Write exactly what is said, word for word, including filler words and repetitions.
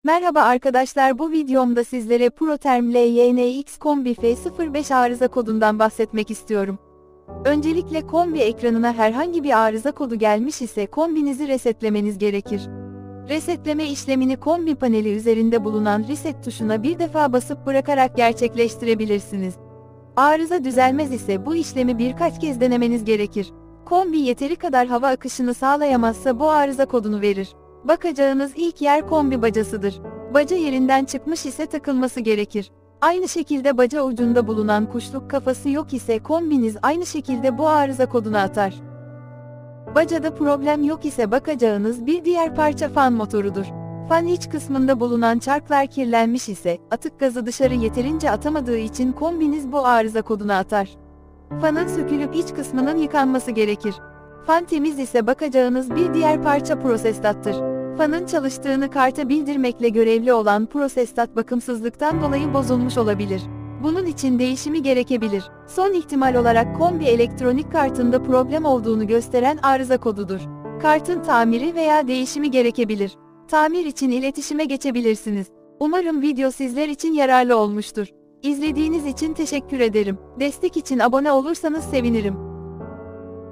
Merhaba arkadaşlar, bu videomda sizlere ProTherm L Y N X Kombi F sıfır beş arıza kodundan bahsetmek istiyorum. Öncelikle kombi ekranına herhangi bir arıza kodu gelmiş ise kombinizi resetlemeniz gerekir. Resetleme işlemini kombi paneli üzerinde bulunan reset tuşuna bir defa basıp bırakarak gerçekleştirebilirsiniz. Arıza düzelmez ise bu işlemi birkaç kez denemeniz gerekir. Kombi yeteri kadar hava akışını sağlayamazsa bu arıza kodunu verir. Bakacağınız ilk yer kombi bacasıdır. Baca yerinden çıkmış ise takılması gerekir. Aynı şekilde baca ucunda bulunan kuşluk kafası yok ise kombiniz aynı şekilde bu arıza kodunu atar. Bacada problem yok ise bakacağınız bir diğer parça fan motorudur. Fan iç kısmında bulunan çarklar kirlenmiş ise, atık gazı dışarı yeterince atamadığı için kombiniz bu arıza kodunu atar. Fanın sökülüp iç kısmının yıkanması gerekir. Fan temiz ise bakacağınız bir diğer parça prosesattır. Fanın çalıştığını karta bildirmekle görevli olan prosesat bakımsızlıktan dolayı bozulmuş olabilir. Bunun için değişimi gerekebilir. Son ihtimal olarak kombi elektronik kartında problem olduğunu gösteren arıza kodudur. Kartın tamiri veya değişimi gerekebilir. Tamir için iletişime geçebilirsiniz. Umarım video sizler için yararlı olmuştur. İzlediğiniz için teşekkür ederim. Destek için abone olursanız sevinirim.